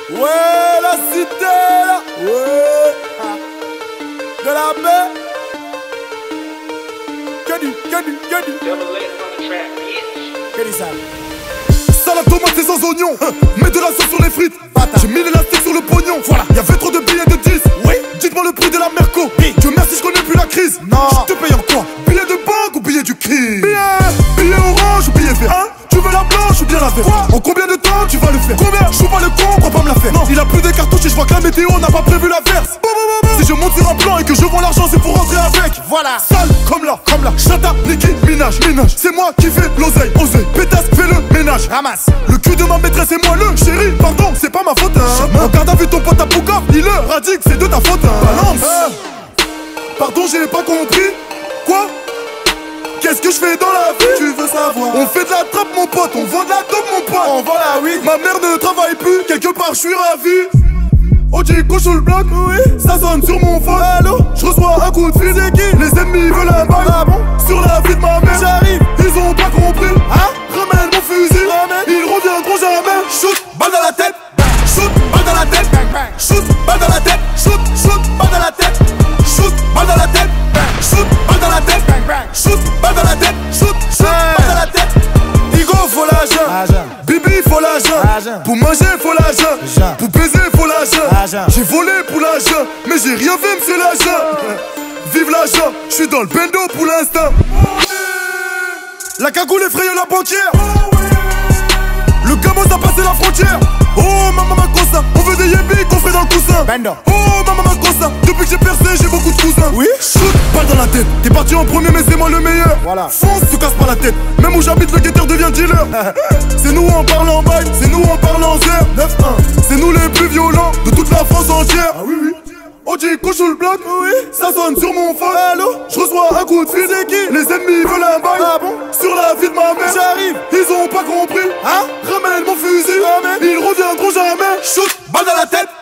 Ouais, la cité là. Ouais. De la baie. Que dit ça? Salade tomate et sans oignon. Mets de la sauce sur les frites. J'ai mis l'élastique sur le pognon. Voilà. Y'avait trop de billets de 10. Oui. Dites-moi le prix de la Merco. Dieu merci, je connais plus la crise. Non. Je te paye en quoi? Billet de banque ou billet du crime? Billet orange ou billet vert? Hein? Tu veux la blanche ou bien la verte? En combien de temps tu vas le faire? Combien? Je joue pas le con, crois pas me la faire. Non, il a plus de cartouches et je vois que la météo n'a pas prévu l'averse. Si je monte sur un plan et que je vends l'argent, c'est pour rentrer avec. Voilà. Sale comme là. Chata, Niki, Minage. C'est moi qui fais l'oseille. Pétasse, fais le ménage. Ramasse. Le cul de ma maîtresse et moi le chéri. Pardon, c'est pas ma faute. Hein. Regarde, t'as vu ton pote à Pouka? Il le radique, c'est de ta faute. Hein. Balance. Pardon, j'ai pas compris. Quoi? Qu'est-ce que je fais dans la vie? Tu veux savoir? On fait de la trappe mon pote, on vend de la dope mon pote. On vend la weed. Ma mère ne travaille plus, quelque part je suis ravi. Ojico sur le bloc, Oui. ça sonne sur mon phone. Allô? Je reçois un coup de fil. C'est qui? Les ennemis veulent un bail. Ah bon? Sur la vie de ma mère. J'arrive. Ils ont pas compris. Hein? Ramène mon fusil. Ramène. Ils reviendront jamais. Shoot, balle dans la tête. Shoot, balle dans la tête. Bang bang. Shoot, balle dans la tête. Shoot, balle dans la tête. Shoot, balle dans la tête. Shoot, balle dans la tête. Bang bang. Shoot, balle dans la tête. Shoot, balle dans la tête. Igo, faut l'argent. Argent. Bibi, faut l'argent. Argent. Pour manger, faut l'argent. Argent. Pour baiser, faut l'argent. Argent. J'ai volé pour l'argent, mais j'ai rien fait, c'est l'argent. Vive l'argent, je suis dans le bendo pour l'instant. La cagoule effraye la banquière. Le gamin a passé la frontière. Oh maman cosa, on veut des yébis qu'on fait dans le coussin. Bendo. Oh maman cosa, depuis que j'ai percé j'ai beaucoup de cousins. Oui. Shoot, balle dans la tête. T'es parti en premier mais c'est moi le meilleur. Voilà. Fonce, te casse pas la tête. Même où j'habite le guetteur devient dealer. C'est nous on parle en bail, c'est nous on parle en zère. 9-1. C'est nous les plus violents de toute la France entière. Ah oui oui. Ojico sur le bloc, Oui. ça sonne sur mon phone. Allô? Je reçois un coup de fil. C'est qui? Les ennemis veulent un bail. Ah bon? Sur la vie de ma mère. J'arrive. Ils ont pas compris. Hein? Ramène mon fusil. Ramène. Ils reviendront jamais. Shoot, balle dans la tête.